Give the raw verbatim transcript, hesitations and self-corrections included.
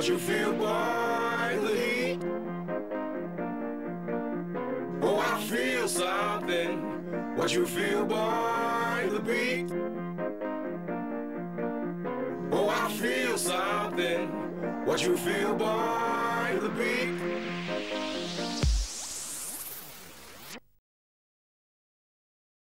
What you feel, boy, the heat. Oh, I feel something. What you feel, boy, the beat. Oh, I feel something. What you feel, boy, the beat.